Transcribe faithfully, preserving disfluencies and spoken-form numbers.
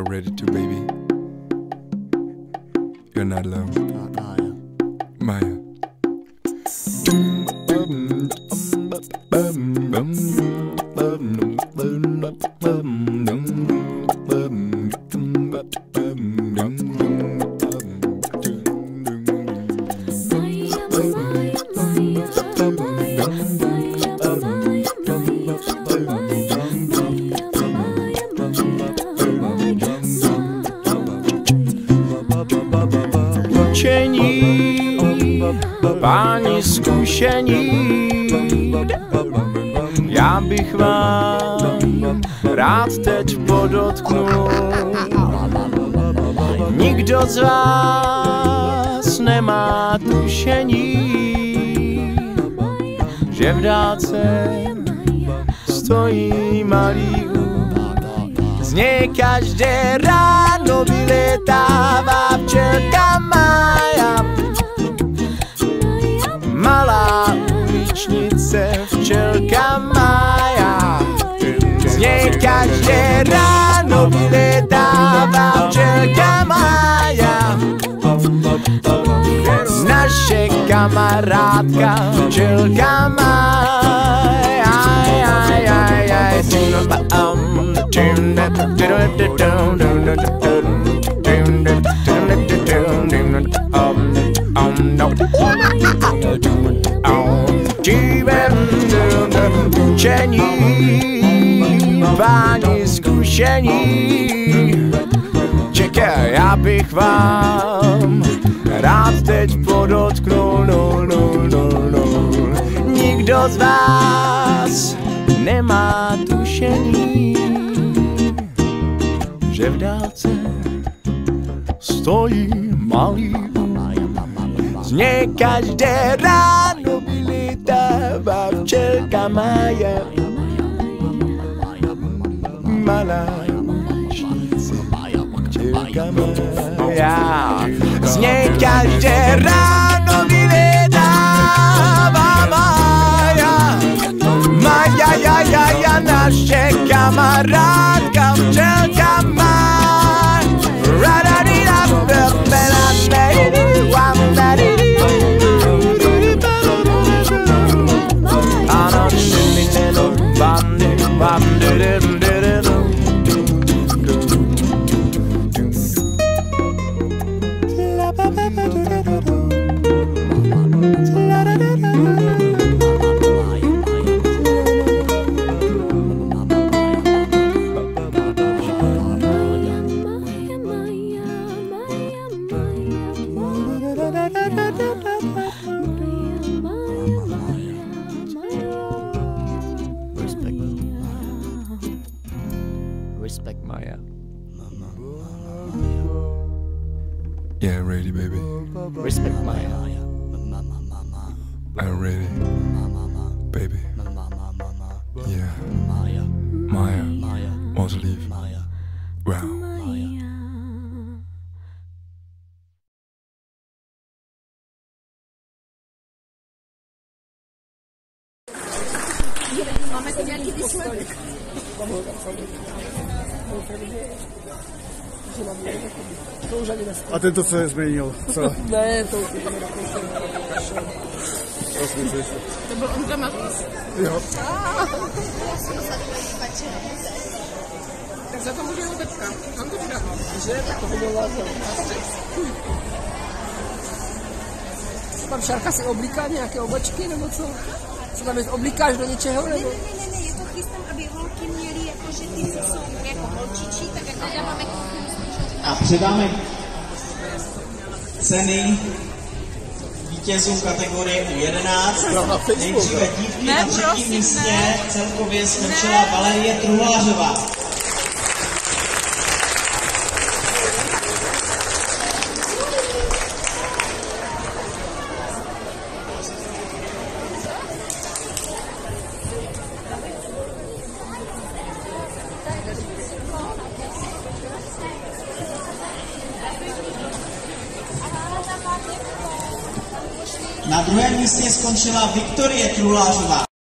I'm ready to, baby. You're not alone. Maya. Páni zkušení, já bych vám rád teď podotknul. Nikdo z vás nemá tušení, že v dálce stojí malý úd. Z něj každé ráno vylétává včelka Maja. Malá uličnice, včelka Maja. Z něj každé ráno vylétává včelka Maja. Naše kamarádka, včelka Maja. Učení, páni zkušení, čekaj, já bych vám rád teď podotknul, no, no, no, no. Nikdo z vás nemá tušení, že v dálce stojí malý úd. Z něj každé ráno vylítává včelka Maja. Malá uličnice, včelka Maja. Z něj každé ráno vylítává Maja. Maja, ja, ja, ja, naše kamarádka, včelka Maja. Respect Maya. Yeah, ready, baby. Respect Maya. I'm ready, baby. Yeah. Maya wants to leave. Wow. Máme si nějaký výsledek. A tento co je změnil? Co? Ne, to už jdeme na konce. To byl on dramatis. Jo. Tak za to může jenom teďka. Tam to vydá. Že? Tak to by bylo lázem. Pan Šárka si oblíká nějaké oblečky, nebo co? Co tam je, oblíkáš do něčeho, nebo? Ne, ne, ne, ne, je to chystám, aby holky měly, jakože ty, co jsou jako holčičí, tak jako dáváme a předáme ceny vítězům kategorie U jedenáct. Nejdříve dívky na třetím místě celkově skončila Valérie Truhlářová. Na druhém místě skončila Viktorie Truhlářová.